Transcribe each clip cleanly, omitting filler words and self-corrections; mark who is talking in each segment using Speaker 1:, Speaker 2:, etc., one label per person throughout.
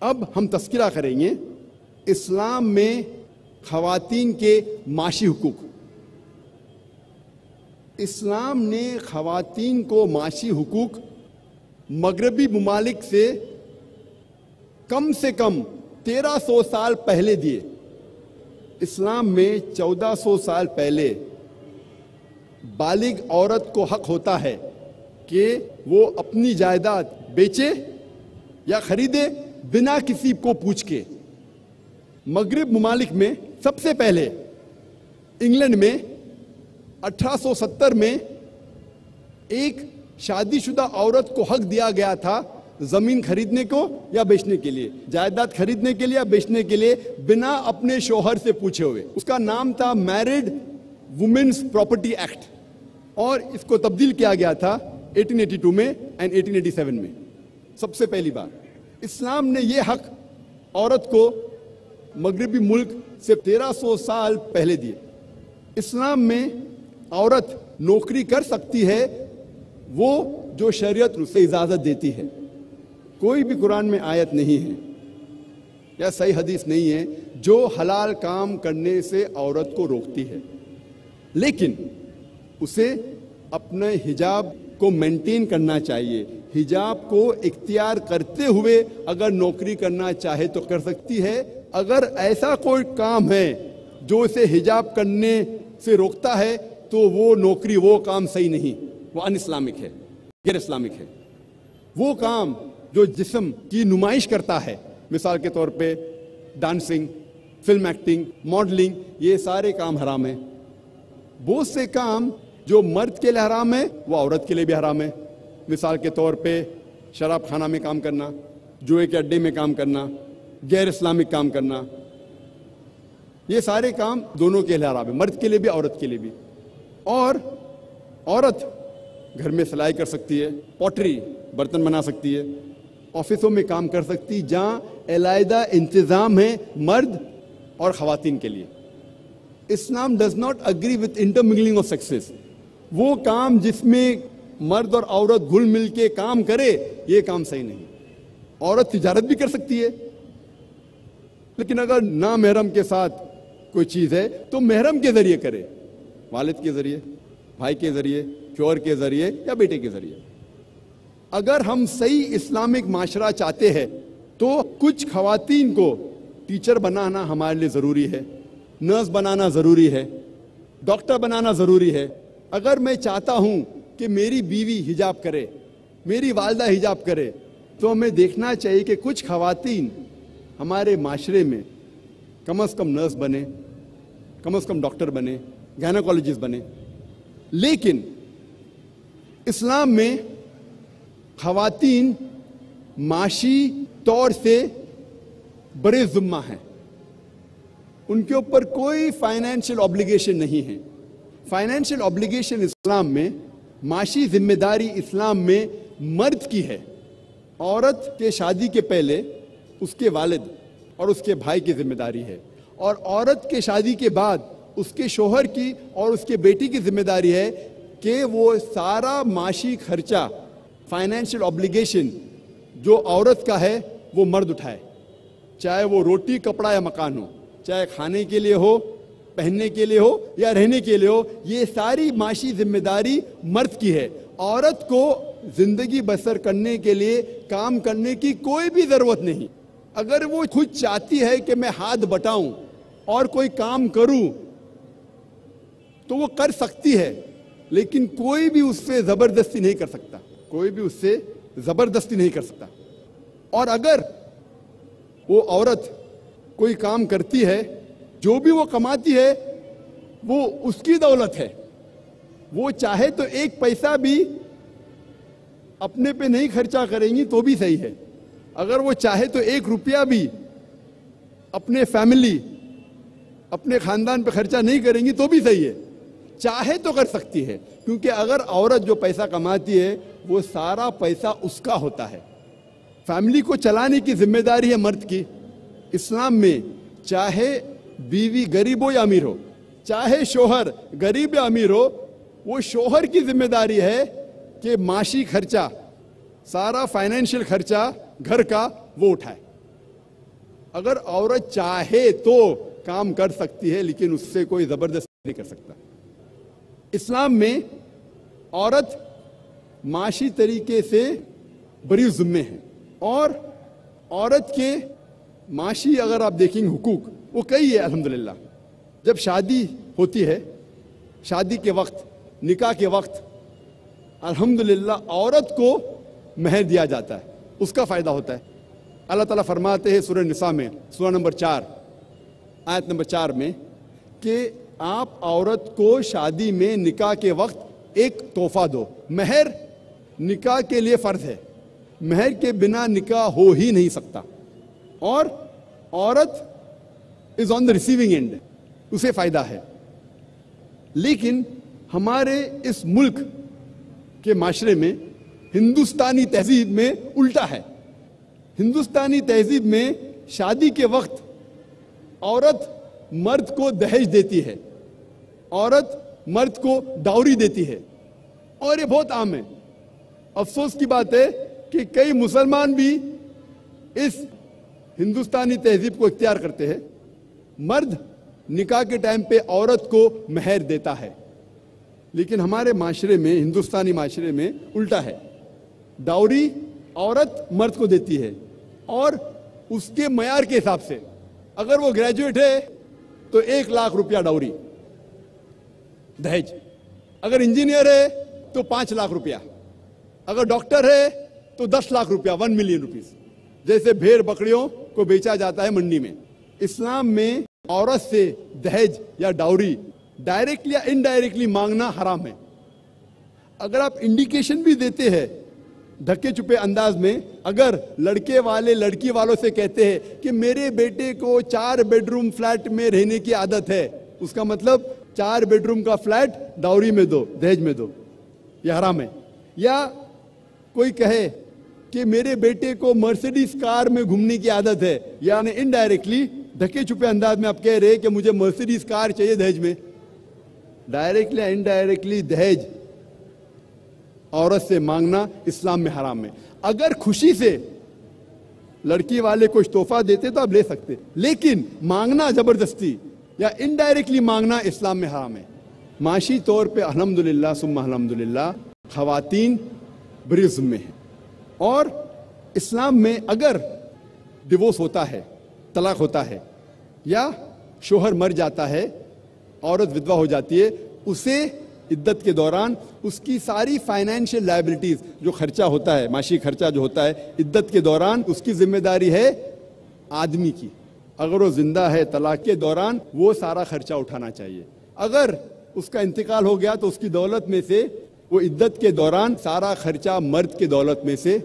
Speaker 1: اب ہم تذکرہ کریں گے اسلام میں خواتین کے معاشی حقوق. اسلام نے خواتین کو معاشی حقوق مغربی ممالک سے کم 1300 سال پہلے دیے. اسلام میں 1400 سال پہلے بالغ عورت کو حق ہوتا ہے کہ وہ اپنی جائیداد بیچے یا خریدے بنا کسی کو پوچھ کے. مغرب ممالک میں سب سے پہلے انگلینڈ میں 1870 میں ایک شادی شدہ عورت کو حق دیا گیا تھا زمین خریدنے کو یا بیچنے کے لیے، جائیداد خریدنے کے لیے یا بیچنے کے لیے بنا اپنے شوہر سے پوچھے ہوئے. اس کا نام تھا میرڈ وومنز پراپرٹی ایکٹ، اور اس کو تبدیل کیا گیا تھا 1882 میں اینڈ 1887 میں. سب سے پہلی بار اسلام نے یہ حق عورت کو مغربی ملک سے 1300 سال پہلے دیے. اسلام میں عورت نوکری کر سکتی ہے وہ جو شریعت اسے اجازت دیتی ہے. کوئی بھی قرآن میں آیت نہیں ہے یا صحیح حدیث نہیں ہے جو حلال کام کرنے سے عورت کو روکتی ہے، لیکن اسے اپنے حجاب کو مینٹین کرنا چاہیے. حجاب کو اختیار کرتے ہوئے اگر نوکری کرنا چاہے تو کر سکتی ہے. اگر ایسا کوئی کام ہے جو اسے حجاب کرنے سے روکتا ہے تو وہ نوکری، وہ کام صحیح نہیں، وہ ان اسلامک ہے، غیر اسلامک ہے. وہ کام جو جسم کی نمائش کرتا ہے، مثال کے طور پہ ڈانسنگ، فلم ایکٹنگ، ماڈلنگ، یہ سارے کام حرام ہیں. بہت سے کام جو مرد کے لیے حرام ہے وہ عورت کے لیے بھی حرام ہے. مثال کے طور پہ شراب خانہ میں کام کرنا، جوئے کے اڈے میں کام کرنا، غیر اسلامک کام کرنا، یہ سارے کام دونوں کے لیے حرام ہے، مرد کے لیے بھی عورت کے لیے بھی. اور عورت گھر میں سلائی کر سکتی ہے، پوٹری برتن بنا سکتی ہے، آفسوں میں کام کر سکتی جہاں علیحدہ انتظام ہے مرد اور خواتین کے لیے. Islam does not agree with intermingling of sexes. وہ کام جس میں مرد اور عورت گھل مل کے کام کرے یہ کام صحیح نہیں. عورت تجارت بھی کر سکتی ہے، لیکن اگر نامحرم کے ساتھ کوئی چیز ہے تو محرم کے ذریعے کرے، والد کے ذریعے، بھائی کے ذریعے، شوہر کے ذریعے یا بیٹے کے ذریعے. اگر ہم صحیح اسلامک معاشرہ چاہتے ہیں تو کچھ خواتین کو ٹیچر بنانا ہمارے لیے ضروری ہے، نرس بنانا ضروری ہے، ڈاکٹر بنانا ضروری ہے. اگر میں چاہتا ہوں کہ میری بیوی حجاب کرے، میری والدہ حجاب کرے، تو ہمیں دیکھنا چاہیے کہ کچھ خواتین ہمارے معاشرے میں کم از کم نرس بنے، کم از کم ڈاکٹر بنے، گائنیکالوجسٹ بنے. لیکن اسلام میں خواتین معاشی طور سے بڑے ذمہ ہیں، ان کے اوپر کوئی فائنینشیل آبلیگیشن نہیں ہے. فائنینشیل آبلیگیشن اسلام میں، معاشی ذمہ داری اسلام میں مرد کی ہے. عورت کے شادی کے پہلے اس کے والد اور اس کے بھائی کی ذمہ داری ہے، اور عورت کے شادی کے بعد اس کے شوہر کی اور اس کے بیٹی کی ذمہ داری ہے کہ وہ سارا معاشی خرچہ، فائنینشیل آبلیگیشن جو عورت کا ہے وہ مرد اٹھائے، چاہے وہ روٹی کپڑا یا مکان ہو، چاہے کھانے کے لیے ہو، پہننے کے لیے ہو یا رہنے کے لیے ہو. یہ ساری معاشی ذمہ داری مرد کی ہے. عورت کو زندگی بسر کرنے کے لیے کام کرنے کی کوئی بھی ضرورت نہیں. اگر وہ خود چاہتی ہے کہ میں ہاتھ بٹاؤں اور کوئی کام کروں تو وہ کر سکتی ہے، لیکن کوئی بھی اس سے زبردستی نہیں کر سکتا، کوئی بھی اس سے زبردستی نہیں کر سکتا. اور اگر وہ عورت کوئی کام کرتی ہے، جو بھی وہ کماتی ہے وہ اس کی دولت ہے، وہ چاہے تو ایک پیسہ بھی اپنے پہ نہیں خرچہ کریں گی تو بھی صحیح ہے. اگر وہ چاہے تو 1 روپیہ بھی اپنے فیملی، اپنے خاندان پہ خرچہ نہیں کریں گی تو بھی صحیح ہے. چاہے تو کر سکتی ہے، کیونکہ اگر عورت جو پیسہ کماتی ہے وہ سارا پیسہ اس کا ہوتا ہے. فیملی کو چلانے کی ذمہ داری ہے مرد کی. اسلام میں چاہے بیوی غریب ہو یا امیر ہو، چاہے شوہر غریب یا امیر ہو، وہ شوہر کی ذمہ داری ہے کہ معاشی خرچہ، سارا فائنینشیل خرچہ گھر کا وہ اٹھائے. اگر عورت چاہے تو کام کر سکتی ہے، لیکن اس سے کوئی زبردستی نہیں کر سکتا۔ اسلام میں عورت معاشی طریقے سے بری ذمے ہے، اور عورت کے معاشی اگر آپ دیکھیں گے حقوق وہ کئی ہے الحمدللہ۔ جب شادی ہوتی ہے، شادی کے وقت، نکاح کے وقت، الحمدللہ عورت کو مہر دیا جاتا ہے، اس کا فائدہ ہوتا ہے۔ اللہ تعالیٰ فرماتے ہیں سورہ نساء میں، سورہ نمبر 4 آیت نمبر 4 میں کہ آپ عورت کو شادی میں نکاح کے وقت ایک تحفہ دو۔ مہر نکاح کے لیے فرض ہے، مہر کے بنا نکاح ہو ہی نہیں سکتا، اور عورت از آن دا ریسیونگ اینڈ، اسے فائدہ ہے۔ لیکن ہمارے اس ملک کے معاشرے میں، ہندوستانی تہذیب میں الٹا ہے۔ ہندوستانی تہذیب میں شادی کے وقت عورت مرد کو دہیج دیتی ہے، عورت مرد کو ڈاوری دیتی ہے، اور یہ بہت عام ہے۔ افسوس کی بات ہے کہ کئی مسلمان بھی اس ہندوستانی تہذیب کو اختیار کرتے ہیں۔ مرد نکاح کے ٹائم پہ عورت کو مہر دیتا ہے، لیکن ہمارے معاشرے میں، ہندوستانی معاشرے میں الٹا ہے۔ ڈاوری عورت مرد کو دیتی ہے، اور اس کے معیار کے حساب سے، اگر وہ گریجویٹ ہے تو 1 لاکھ روپیہ ڈاوری دہیج، اگر انجینئر ہے تو 5 لاکھ روپیہ، اگر ڈاکٹر ہے تو 10 لاکھ روپیہ، 1 ملین روپیز، جیسے بھیڑ بکریوں کو بیچا جاتا ہے منڈی میں۔ اسلام میں عورت سے دہیج یا ڈاوری ڈائریکٹلی یا انڈائریکٹلی مانگنا حرام ہے۔ اگر آپ انڈیکیشن بھی دیتے ہیں دھکے چھپے انداز میں، اگر لڑکے والے لڑکی والوں سے کہتے ہیں کہ میرے بیٹے کو 4 بیڈ روم فلیٹ میں رہنے کی عادت ہے، اس کا مطلب 4 بیڈ روم کا فلیٹ ڈاوری میں دو، دہیج میں دو، یہ حرام ہے۔ یا کوئی کہے کہ میرے بیٹے کو مرسیڈیز کار میں گھومنے کی عادت ہے، یعنی انڈائریکٹلی دھکے چھپے انداز میں آپ کہہ رہے کہ مجھے مرسیڈیز کار چاہیے دہیج میں۔ ڈائریکٹلی یا انڈائریکٹلی دہیج عورت سے مانگنا اسلام میں حرام ہے۔ اگر خوشی سے لڑکی والے کچھ تحفہ دیتے تو آپ لے سکتے، لیکن مانگنا زبردستی یا انڈائریکٹلی مانگنا اسلام میں حرام ہے۔ معاشی طور پہ الحمدللہ ثم الحمدللہ خواتین بری ذمے ہیں، اور اسلام میں اگر ڈیورس ہوتا ہے، طلاق ہوتا ہے، یا شوہر مر جاتا ہے، عورت ودوا ہو جاتی ہے، اسے عدت کے دوران اس کی ساری فائنینشیل لائبلٹیز، جو خرچہ ہوتا ہے، معاشی خرچہ جو ہوتا ہے عدت کے دوران، اس کی ذمہ داری ہے آدمی کی۔ اگر وہ زندہ ہے طلاق کے دوران وہ سارا خرچہ اٹھانا چاہیے۔ اگر اس کا انتقال ہو گیا تو اس کی دولت میں سے وہ عدت کے دوران سارا خرچہ مرد کے دولت میں سے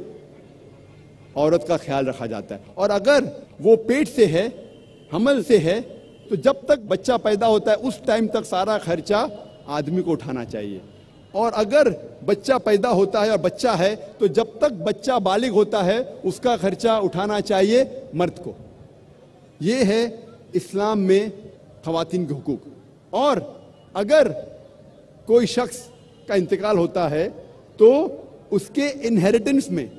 Speaker 1: عورت کا خیال رکھا جاتا ہے۔ اور اگر وہ پیٹ سے ہے، حمل سے ہے، تو جب تک بچہ پیدا ہوتا ہے اس ٹائم تک سارا خرچہ آدمی کو اٹھانا چاہیے۔ اور اگر بچہ پیدا ہوتا ہے اور بچہ ہے تو جب تک بچہ بالغ ہوتا ہے اس کا خرچہ اٹھانا چاہیے مرد کو۔ یہ ہے اسلام میں خواتین کے حقوق۔ اور اگر کوئی شخص کا انتقال ہوتا ہے تو اس کے انہیریٹنس میں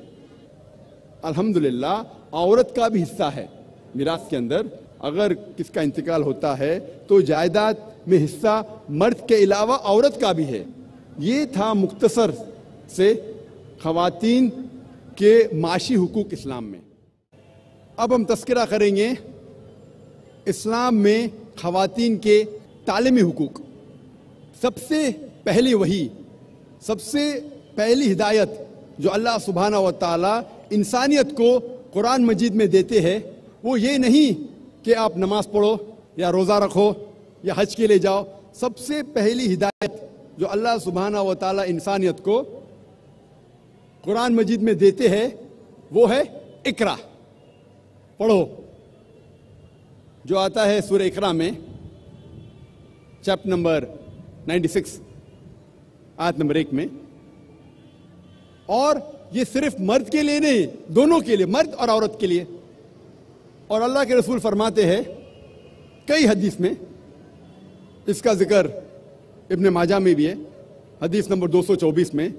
Speaker 1: الحمدللہ عورت کا بھی حصہ ہے۔ میراث کے اندر اگر کس کا انتقال ہوتا ہے تو جائیداد میں حصہ مرد کے علاوہ عورت کا بھی ہے۔ یہ تھا مختصر سے خواتین کے معاشی حقوق اسلام میں۔ اب ہم تذکرہ کریں گے اسلام میں خواتین کے تعلیمی حقوق۔ سب سے پہلی وحی، سب سے پہلی ہدایت جو اللہ سبحانہ و تعالی انسانیت کو قرآن مجید میں دیتے ہیں وہ یہ نہیں کہ آپ نماز پڑھو یا روزہ رکھو یا حج کے لیے جاؤ۔ سب سے پہلی ہدایت جو اللہ سبحانہ و تعالی انسانیت کو قرآن مجید میں دیتے ہیں وہ ہے اقرا، پڑھو، جو آتا ہے سورہ اقرا میں چیپٹر نمبر 96 آیت نمبر 1 میں۔ اور یہ صرف مرد کے لیے نہیں، دونوں کے لیے، مرد اور عورت کے لیے۔ اور اللہ کے رسول فرماتے ہیں کئی حدیث میں، اس کا ذکر ابن ماجہ میں بھی ہے، حدیث نمبر 224 میں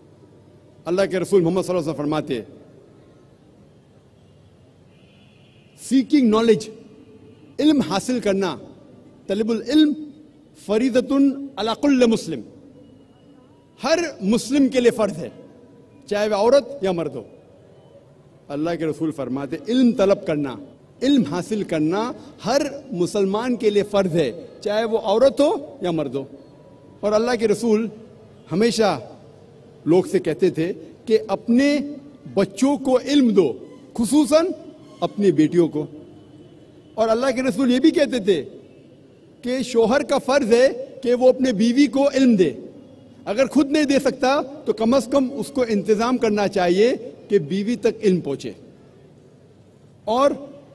Speaker 1: اللہ کے رسول محمد صلی اللہ علیہ وسلم فرماتے ہیں सीकिंग नॉलेज, इल्म हासिल करना, तलबुल इल्म फरीदतुन अला कुल्ल मुस्लिम, हर मुस्लिम के लिए फर्ज है, चाहे वह औरत या मर्द हो। अल्लाह के रसूल फरमाते इल्म तलब करना, इल्म हासिल करना हर मुसलमान के लिए फर्ज है, चाहे वो औरत हो या मर्द हो। और अल्लाह के रसूल हमेशा लोग से कहते थे कि अपने बच्चों को इल्म दो, खुसूसन अपनी बेटियों को। और अल्लाह के रसूल ये भी कहते थे कि शोहर का फर्ज है कि वो अपने बीवी को इल्म दे, अगर खुद नहीं दे सकता तो कम से कम उसको इंतजाम करना चाहिए कि बीवी तक इल्म पहुंचे। और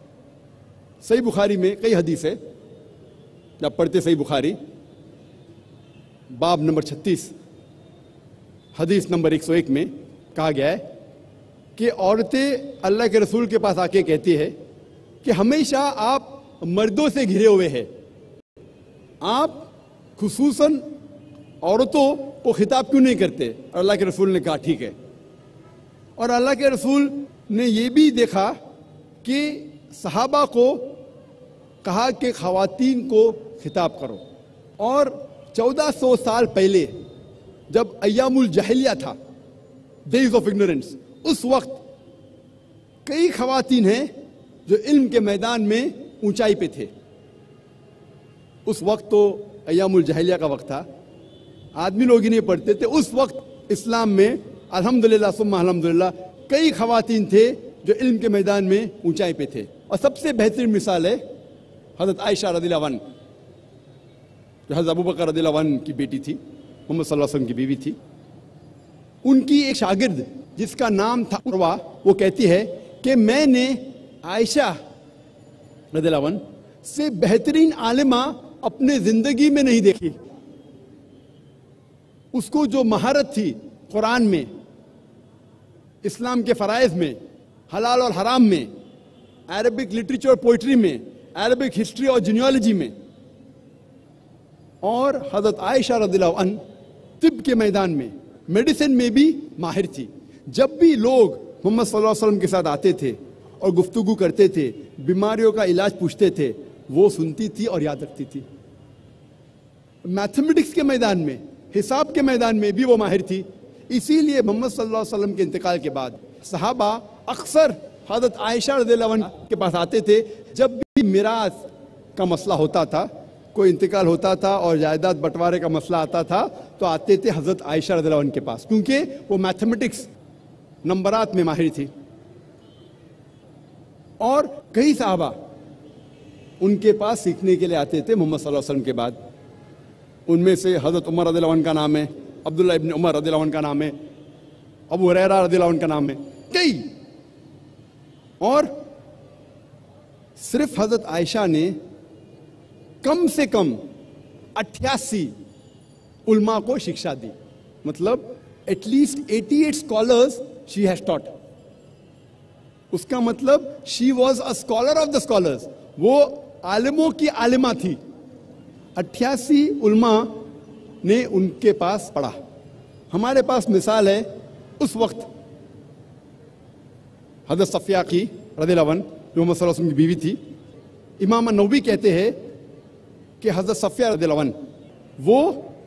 Speaker 1: सही बुखारी में कई हदीस है, जब पढ़ते सही बुखारी बाब नंबर 36 हदीस नंबर 101 में कहा गया है कि औरतें अल्लाह के रसूल के पास आके कहती है कि हमेशा आप मर्दों से घिरे हुए हैं, आप खुसूसन औरतों को खिताब क्यों नहीं करते? और अल्लाह के रसूल ने कहा ठीक है। और अल्लाह के रसूल ने ये भी देखा कि सहाबा को कहा कि ख़वातीन को खिताब करो। और 1400 साल पहले जब अय्यामुल जाहिलिया था, डेज ऑफ इग्नोरेंस, उस वक्त कई ख़वातीन हैं जो इल्म के मैदान में ऊंचाई पे थे। उस वक्त तो अय्यामुल जाहिलिया का वक्त था, आदमी लोग ही नहीं पढ़ते थे। उस वक्त इस्लाम में अल्हम्दुलिल्लाह सुम्मा अल्हम्दुलिल्लाह कई ख़वातीन थे जो इल्म के मैदान में ऊंचाई पे थे। और सबसे बेहतरीन मिसाल है हज़रत आयशा रज़ियल्लाहु अन्हा, जो हज़रत अबू बकर रज़ियल्लाहु अन्हु की बेटी थी, मोहम्मद सल्लल्लाहु अलैहि वसल्लम की बीवी थी। उनकी एक शागिर्द जिसका नाम था उर्वा, वो कहती है कि मैंने आयशा रज़ियल्लाहु अन्हा से बेहतरीन आलिमा अपने ज़िंदगी में नहीं देखी। उसको जो महारत थी कुरान में, इस्लाम के फ़राइज़ में, हलाल और हराम में, अरबिक लिटरेचर और पोइट्री में, अरबिक हिस्ट्री और जीनियोलॉजी में, और हज़रत आयशा रज़ियल्लाहु अन्हा तिब के मैदान में, मेडिसिन में भी माहिर थी। जब भी लोग मोहम्मद सल्लल्लाहु अलैहि वसल्लम के साथ आते थे और गुफ्तगू करते थे, बीमारियों का इलाज पूछते थे, वो सुनती थी और याद रखती थी। मैथमेटिक्स के मैदान में, हिसाब के मैदान में भी वो माहिर थी। इसीलिए मोहम्मद सल्लल्लाहु अलैहि वसल्लम के इंतकाल के बाद सहाबा अक्सर हज़रत आयशा रज़ियल्लाहु अन्हा के पास आते थे। जब भी मिरास का मसला होता था, कोई इंतकाल होता था और जायदाद बंटवारे का मसला आता था, तो आते थे हज़रत आयशा रज़ियल्लाहु अन्हा के पास, क्योंकि वो मैथमेटिक्स नंबरात में माहिर थी। और कई सहाबा उनके पास सीखने के लिए आते थे मोहम्मद सल्लल्लाहु अलैहि वसल्लम के बाद। उनमें से हज़रत उमर रज़ियल्लाहु अन्हु का नाम है, अब्दुल्लाह इब्न उमर रज़ियल्लाहु अन्हु का नाम है, अबू हुरैरा रज़ियल्लाहु अन्हु का नाम है, कई। और सिर्फ हज़रत आयशा ने कम से कम 88 उल्मा को शिक्षा दी, मतलब at least 88 scholars she has taught. उसका मतलब she was a scholar of the scholars, वो आलिमों की आलिमा थी। 88 उल्मा ने उनके पास पढ़ा। हमारे पास मिसाल है उस वक्त हज़रत सफिया की रज़ियल्लाहु अन्हा, जो मोहम्मद सल्लल्लाहु अलैहि वसल्लम की बीवी थी। इमाम नबवी कहते हैं कि हज़रत सफिया रज़ियल्लाहु अन्हा वो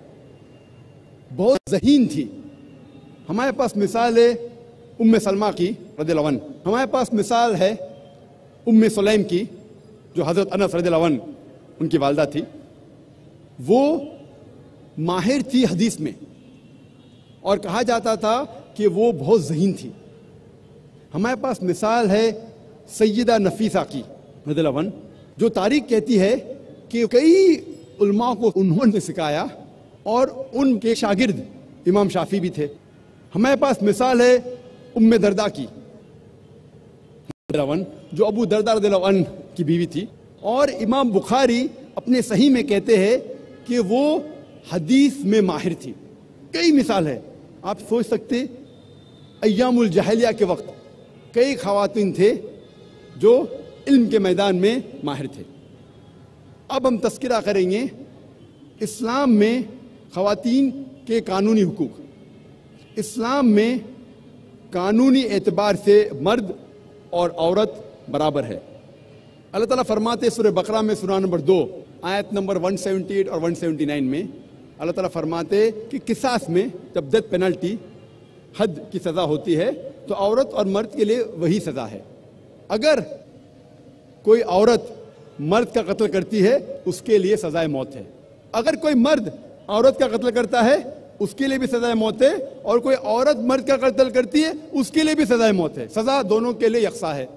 Speaker 1: बहुत ज़हीन थी। हमारे पास मिसाल है उम्मे सलमा की रज़ियल्लाहु अन्हा। हमारे पास मिसाल है उम्मे सुलैम की, जो हज़रत अनस रज़ियल्लाहु अन्हु उनकी वालदा थी। वो माहिर थी हदीस में और कहा जाता था कि वो बहुत ज़हीन थी। हमारे पास मिसाल है सैयदा नफीसा की रज़ियल्लाहु अन्हा, जो तारीख कहती है कि कई उलमा को उन्होंने सिखाया और उनके शागिर्द इमाम शाफी भी थे। हमारे पास मिसाल है उम्मे दरदा की रज़ियल्लाहु अन्हा, जो अबू दरदा रज़ियल्लाहु अन्हु की बीवी थी। और इमाम बुखारी अपने सही में कहते हैं कि वो हदीस में माहिर थी। कई मिसाल है, आप सोच सकते अय्यामुल जाहिलिया के वक्त कई ख़वातीन थे जो इल्म के मैदान में माहिर थे। अब हम तस्करा करेंगे इस्लाम में ख़वातीन के कानूनी हुकूक। इस्लाम में कानूनी एतबार से मर्द और औरत बराबर है। اللہ تعالیٰ فرماتے سورہ بقرہ میں سورہ نمبر 2 آیت نمبر 178 اور 179 میں اللہ تعالیٰ فرماتے کہ قصاص میں جب ڈیتھ پینلٹی حد کی سزا ہوتی ہے تو عورت اور مرد کے لیے وہی سزا ہے. اگر کوئی عورت مرد کا قتل کرتی ہے اس کے لیے سزائے موت ہے. اگر کوئی مرد عورت کا قتل کرتا ہے اس کے لیے بھی سزائے موت ہے, اور کوئی عورت مرد کا قتل کرتی ہے اس کے لیے بھی سزائے موت ہے. سزا دونوں کے لیے یکساں ہے.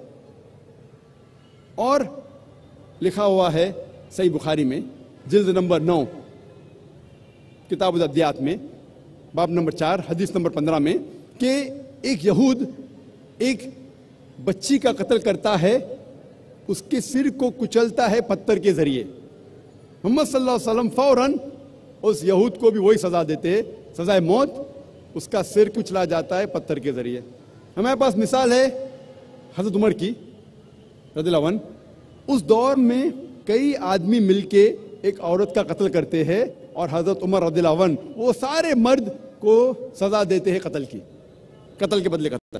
Speaker 1: اور لکھا ہوا ہے صحیح بخاری میں جلد نمبر 9 کتاب الادیات میں باب نمبر 4 حدیث نمبر 15 میں کہ ایک یہود ایک بچی کا قتل کرتا ہے, اس کے سر کو کچلتا ہے پتھر کے ذریعے. محمد صلی اللہ علیہ وسلم فوراً اس یہود کو بھی وہی سزا دیتے ہیں, سزائے موت. اس کا سر کچلا جاتا ہے پتھر کے ذریعے. ہمارے پاس مثال ہے حضرت عمر کی رضی اللہ عنہ. اس دور میں کئی آدمی مل کے ایک عورت کا قتل کرتے ہیں اور حضرت عمر رضی اللہ عنہ وہ سارے مرد کو سزا دیتے ہیں قتل کی, قتل کے بدلے قتل.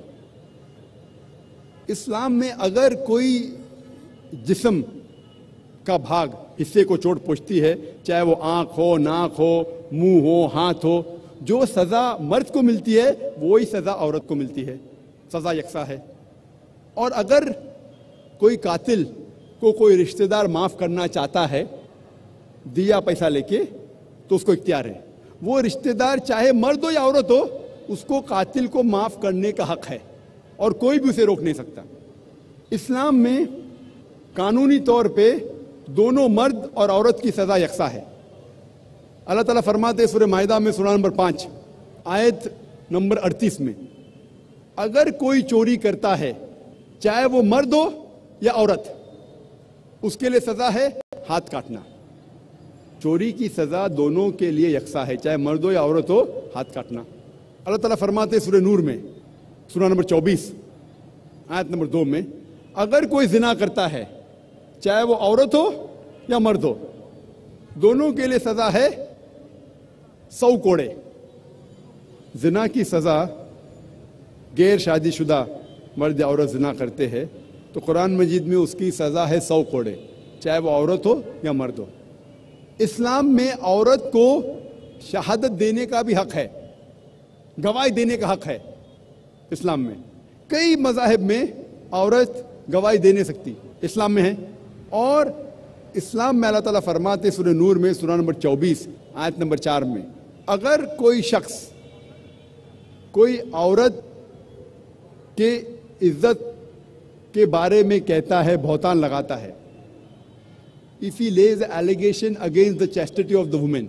Speaker 1: اسلام میں اگر کوئی جسم کا بھاگ حصے کو چوٹ پہنچتی ہے, چاہے وہ آنکھ ہو, ناک ہو, منہ ہو, ہاتھ ہو, جو سزا مرد کو ملتی ہے وہی سزا عورت کو ملتی ہے. سزا یکساں ہے. اور اگر کوئی قاتل کو کوئی رشتہ دار معاف کرنا چاہتا ہے دیا پیسہ لے کے تو اس کو اختیار ہے. وہ رشتہ دار چاہے مرد ہو یا عورت ہو, اس کو قاتل کو معاف کرنے کا حق ہے اور کوئی بھی اسے روک نہیں سکتا. اسلام میں قانونی طور پہ دونوں مرد اور عورت کی سزا یکساں ہے. اللہ تعالیٰ فرماتے سورہ مائدہ میں سورہ نمبر 5 آیت نمبر 38 میں اگر کوئی چوری کرتا ہے چاہے وہ مرد ہو یا عورت, اس کے لیے سزا ہے ہاتھ کاٹنا. چوری کی سزا دونوں کے لیے یکساں ہے, چاہے مرد ہو یا عورت ہو, ہاتھ کاٹنا. اللہ تعالیٰ فرماتے سورہ نور میں سورہ نمبر 24 آیت نمبر 2 میں اگر کوئی زنا کرتا ہے چاہے وہ عورت ہو یا مرد ہو, دونوں کے لیے سزا ہے 100 کوڑے. زنا کی سزا غیر شادی شدہ مرد یا عورت زنا کرتے ہیں تو قرآن مجید میں اس کی سزا ہے 100 کوڑے, چاہے وہ عورت ہو یا مرد ہو. اسلام میں عورت کو شہادت دینے کا بھی حق ہے, گواہی دینے کا حق ہے. اسلام میں کئی مذاہب میں عورت گواہی دے نہیں سکتی, اسلام میں ہے. اور اسلام میں اللہ تعالیٰ فرماتے سورہ نور میں سورہ نمبر 24 آیت نمبر 4 میں اگر کوئی شخص کوئی عورت کے عزت کے بارے میں کہتا ہے, بہتان لگاتا ہے, if he lays an allegation against the chastity of the woman,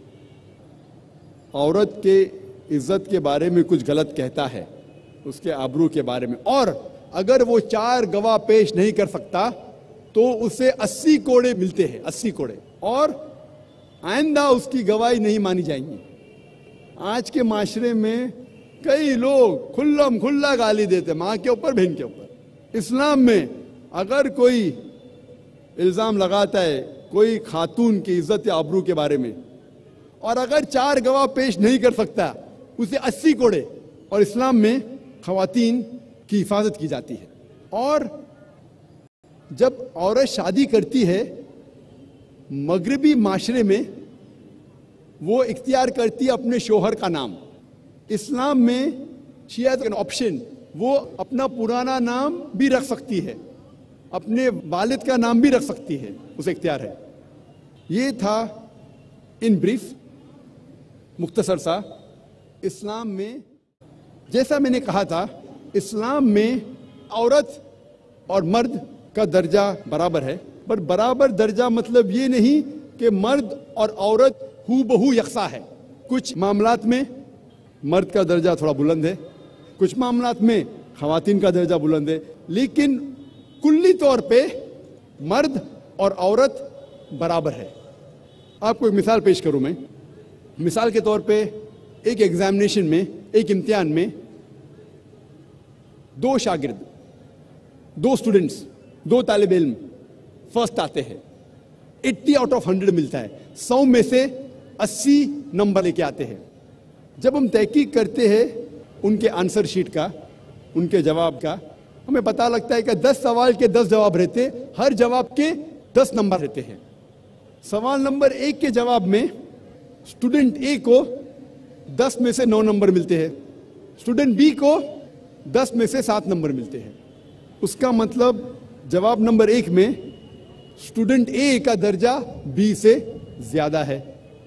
Speaker 1: عورت کے عزت کے بارے میں کچھ غلط کہتا ہے, اس کے آبرو کے بارے میں, اور اگر وہ 4 گواہ پیش نہیں کر سکتا تو اسے 80 کوڑے ملتے ہیں, 80 کوڑے, اور آئندہ اس کی گواہی نہیں مانی جائیں گی. آج کے معاشرے میں کئی لوگ کھلم کھلا گالی دیتے ماں کے اوپر, بہن کے اوپر. اسلام میں اگر کوئی الزام لگاتا ہے کوئی خاتون کی عزت یا آبرو کے بارے میں اور اگر 4 گواہ پیش نہیں کر سکتا اسے 80 کوڑے. اور اسلام میں خواتین کی حفاظت کی جاتی ہے. اور جب عورت شادی کرتی ہے مغربی معاشرے میں وہ اختیار کرتی ہے اپنے شوہر کا نام. اسلام میں شیعہ کا آپشن, وہ اپنا پرانا نام بھی رکھ سکتی ہے, اپنے والد کا نام بھی رکھ سکتی ہے, اسے اختیار ہے. یہ تھا ان بریف مختصر سا اسلام میں. جیسا میں نے کہا تھا اسلام میں عورت اور مرد کا درجہ برابر ہے, پر برابر درجہ مطلب یہ نہیں کہ مرد اور عورت ہو بہو یکساں ہے. کچھ معاملات میں مرد کا درجہ تھوڑا بلند ہے, کچھ معاملات میں خواتین کا درجہ بلند ہے, لیکن کلی طور پہ مرد اور عورت برابر ہے. آپ کو ایک مثال پیش کروں میں. مثال کے طور پہ ایک ایگزامینیشن میں, ایک امتحان میں 2 شاگرد, 2 اسٹوڈنٹس, 2 طالب علم فرسٹ آتے ہیں, 80 آؤٹ آف 100 ملتا ہے, 100 میں سے 80 نمبر لے کے آتے ہیں. جب ہم تحقیق کرتے ہیں ان کے آنسر شیٹ کا, ان کے جواب کا, ہمیں پتہ لگتا ہے کہ 10 سوال کے 10 جواب رہتے، ہر جواب کے 10 نمبر رہتے ہیں۔ سوال نمبر 1 کے جواب میں اسٹوڈنٹ اے کو 10 میں سے 9 نمبر ملتے ہیں، اسٹوڈنٹ بی کو 10 میں سے 7 نمبر ملتے ہیں۔ اس کا مطلب جواب نمبر 1 میں اسٹوڈنٹ اے کا درجہ بی سے زیادہ ہے۔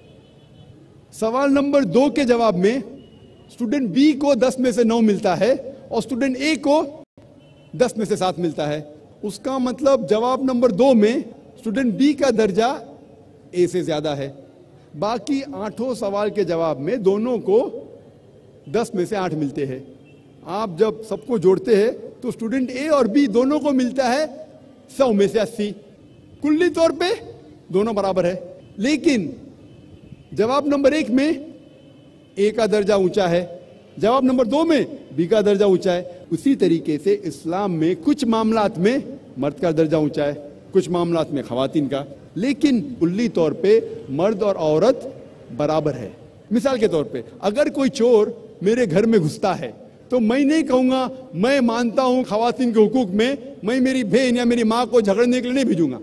Speaker 1: سوال نمبر 2 کے جواب میں اسٹوڈنٹ بی کو 10 میں سے 9 ملتا ہے اور اسٹوڈنٹ اے کو 10 میں سے 7 ملتا ہے۔ اس کا مطلب جواب نمبر 2 میں اسٹوڈنٹ بی کا درجہ اے سے زیادہ ہے۔ باقی 8 سوال کے جواب میں دونوں کو 10 میں سے 8 ملتے ہیں۔ آپ جب سب کو جوڑتے ہیں تو اسٹوڈنٹ اے اور بی دونوں کو ملتا ہے 100 میں سے 80۔ کلی طور پہ دونوں برابر ہے، لیکن جواب نمبر 1 میں اے کا درجہ اونچا ہے، جواب نمبر 2 میں بی کا درجہ اونچا ہے۔ اسی طریقے سے اسلام میں کچھ معاملات میں مرد کا درجہ اونچا ہے، کچھ معاملات میں خواتین کا، لیکن کلی طور پہ مرد اور عورت برابر ہے۔ مثال کے طور پہ اگر کوئی چور میرے گھر میں گھستا ہے تو میں نہیں کہوں گا میں مانتا ہوں خواتین کے حقوق میں میری بہن یا میری ماں کو جھگڑنے کے لیے نہیں بھیجوں گا،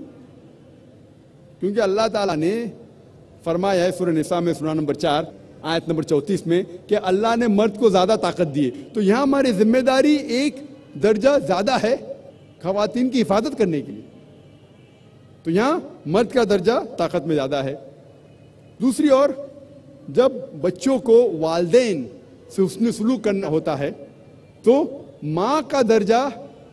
Speaker 1: کیونکہ اللہ تعالیٰ نے فرمایا ہے سورہ نساء میں سورہ نمبر 4 آیت نمبر 34 میں کہ اللہ نے مرد کو زیادہ طاقت دی ہے، تو یہاں ہماری ذمہ داری ایک درجہ زیادہ ہے خواتین کی حفاظت کرنے کے لیے، تو یہاں مرد کا درجہ طاقت میں زیادہ ہے۔ دوسری اور جب بچوں کو والدین سے حسن سلوک کرنا ہوتا ہے تو ماں کا درجہ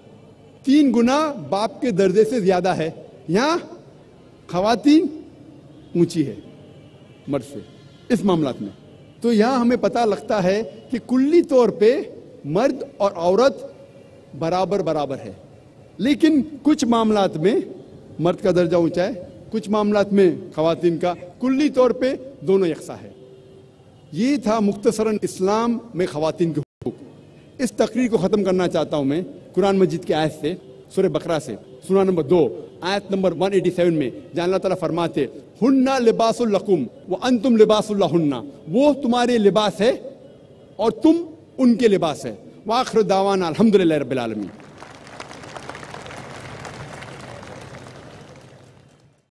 Speaker 1: 3 گنا باپ کے درجے سے زیادہ ہے، یہاں خواتین اونچی ہے مرد سے اس معاملات میں۔ تو یہاں ہمیں پتہ لگتا ہے کہ کلی طور پہ مرد اور عورت برابر ہے، لیکن کچھ معاملات میں مرد کا درجہ اونچا ہے، کچھ معاملات میں خواتین کا، کلی طور پہ دونوں یکساں ہے۔ یہ تھا مختصراً اسلام میں خواتین کے حقوق۔ اس تقریر کو ختم کرنا چاہتا ہوں میں قرآن مجید کی آیت سے، سورہ بقرہ سے، سورہ نمبر 2 آیت نمبر 187 میں، جہاں اللہ تعالیٰ فرماتے ہن لباس لکم وانتم لباس لہن، وہ تمہارے لباس ہے اور تم ان کے لباس ہے۔ وآخر دعوانا الحمدللہ رب العالمین۔